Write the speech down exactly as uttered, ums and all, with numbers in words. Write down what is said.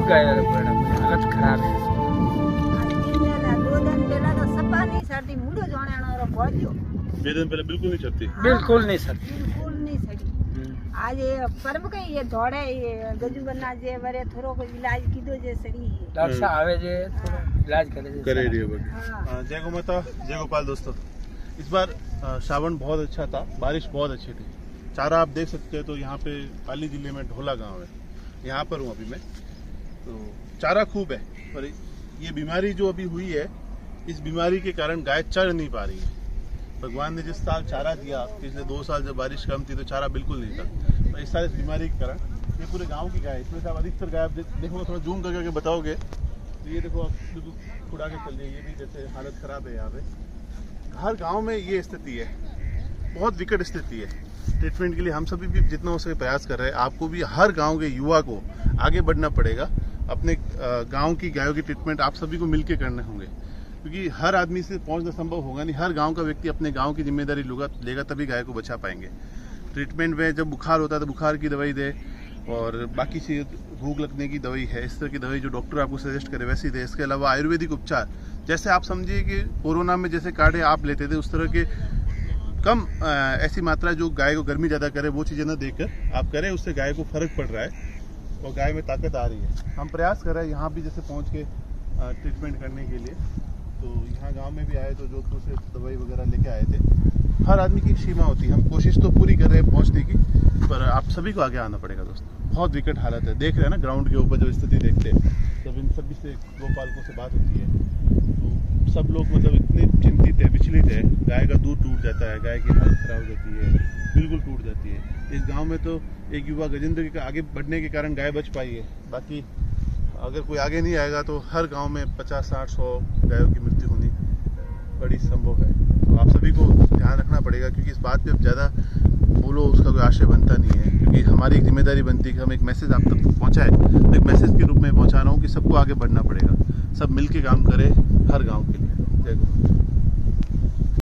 खूब गाय हालत खराब है। दो दिन पहला तो सपा नहीं सड़ती मुंडो जाने वाला पहुंचो। दो दिन पहले बिल्कुल नहीं चढ़ती। बिल्कुल नहीं सड़ती। बिल्कुल नहीं सड़ी। आज ये पर्व के ये दौड़े ये गजू बन्ना जे वरे थोरो को इलाज कीधो जे सड़ी है। डॉक्टर साहब आवे जे थोड़ा इलाज करे जे करे रही है। जय गौ माता, जय गोपाल। दोस्तों इस बार श्रावण बहुत अच्छा था, बारिश बहुत अच्छी थी। चारा आप देख सकते हैं तो यहाँ पे पाली जिले में ढोला गांव है, यहाँ पर हूँ अभी मैं। तो चारा खूब है, पर ये बीमारी जो अभी हुई है, इस बीमारी के कारण गाय चढ़ नहीं पा रही है। भगवान ने जिस साल चारा दिया, पिछले दो साल जब बारिश कम थी तो चारा बिल्कुल नहीं था, तो इस साल इस बीमारी के कारण ये पूरे गांव की गाय, इसमें से आप अधिकतर गाय देखोगे, थोड़ा जूम करके बताओगे तो ये देखो आप बिल्कुल उड़ा के चल जाइए, ये भी जैसे हालत खराब है यहाँ पे। हर गांव में ये स्थिति है, बहुत विकट स्थिति है। ट्रीटमेंट के लिए हम सभी भी जितना हो सके प्रयास कर रहे हैं। आपको भी हर गांव के युवा को आगे बढ़ना पड़ेगा। अपने गांव की गायों की ट्रीटमेंट आप सभी को मिलकर करने होंगे, क्योंकि हर आदमी से पहुंचना संभव होगा नहीं। हर गांव का व्यक्ति अपने गांव की जिम्मेदारी लेगा तभी गाय को बचा पाएंगे। ट्रीटमेंट में जब बुखार होता है तो बुखार की दवाई दे, और बाकी चीज भूख लगने की दवाई है, इस तरह की दवाई जो डॉक्टर आपको सजेस्ट करे वैसी दे। इसके अलावा आयुर्वेदिक उपचार, जैसे आप समझिए कि कोरोना में जैसे काढ़े आप लेते थे, उस तरह के कम ऐसी मात्रा जो गाय को गर्मी ज्यादा करे वो चीजें न देकर आप करें, उससे गाय को फर्क पड़ रहा है और गाय में ताकत आ रही है। हम प्रयास कर रहे हैं यहाँ भी जैसे पहुँच के ट्रीटमेंट करने के लिए। तो यहाँ गांव में भी आए तो जोधपुर से दवाई वगैरह लेके आए थे। हर आदमी की एक सीमा होती है, हम कोशिश तो पूरी कर रहे हैं पहुँचने की, पर आप सभी को आगे आना पड़ेगा दोस्तों। बहुत विकट हालत है, देख रहे हैं ना ग्राउंड के ऊपर जो स्थिति देखते हैं, जब इन सभी से गोपालकों से बात होती है तो सब लोग मतलब इतने चिंतित है, विचलित है। गाय का दूध टूट जाता है, गाय की हालत खराब हो जाती है, बिल्कुल टूट जाती है। इस गाँव में तो एक युवा गजेंद्र के आगे बढ़ने के कारण गाय बच पाई है, बाकी अगर कोई आगे नहीं आएगा तो हर गांव में पचास साठ सौ गायों की मृत्यु होनी बड़ी संभव है। तो आप सभी को ध्यान रखना पड़ेगा, क्योंकि इस बात पे अब ज़्यादा बोलो उसका कोई आशय बनता नहीं है, क्योंकि हमारी एक जिम्मेदारी बनती है कि हम एक मैसेज आप तक पहुंचाएं। तो एक मैसेज के रूप में पहुंचा रहा हूँ कि सबको आगे बढ़ना पड़ेगा, सब मिल के काम करें हर गाँव के लिए। जय गुरु।